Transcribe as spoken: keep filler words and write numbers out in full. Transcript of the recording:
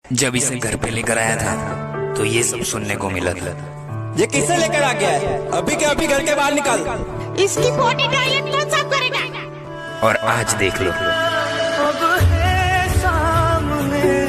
जब इसे घर पे लेकर आया था तो ये सब सुनने को मिला था। ये किससे लेकर आ गया है? अभी के अभी घर के बाहर निकाल। इसकी बॉडी टॉयलेट कौन साफ करेगा? और आज देख लो।